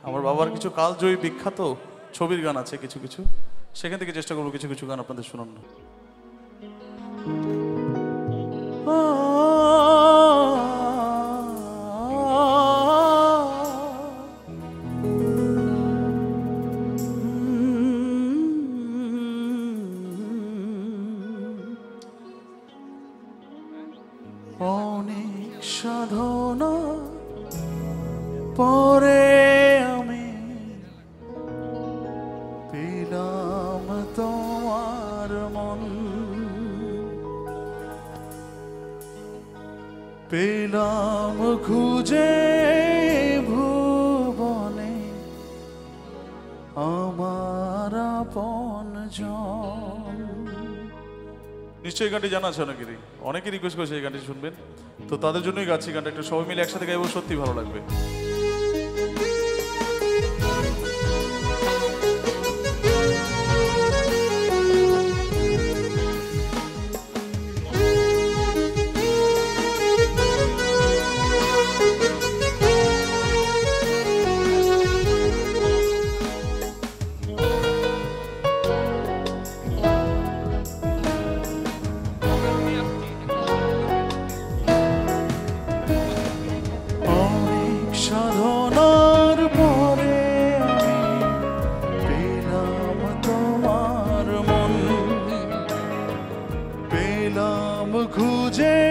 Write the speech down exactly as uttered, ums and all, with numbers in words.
আমার বাবার কিছু কালজয়ী বিখ্যাত ছবির গান আছে কিছু কিছু, সেখান থেকে চেষ্টা করবো কিছু কিছু গান আপনাদের শোনানো। অনেক সাধনা পরে আমি পেলাম তোমার মন, পেলাম খুঁজে ভুবনে আমার আপনজন। নিশ্চয়ই গানটি জানা আছে অনেকেরই, অনেকে রিকোয়েস্ট করেছে এই গানটি শুনবেন, তো তাদের জন্যই গাচ্ছি গানটা। একটু সবাই মিলে একসাথে গাইবো, সত্যি ভালো লাগবে। সাধনার পরে আমি পেলাম তোমার মন, পেলাম খুঁজে